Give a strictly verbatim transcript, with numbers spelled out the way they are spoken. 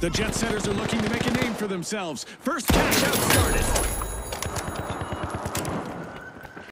The Jet Setters are looking to make a name for themselves. First cash out started.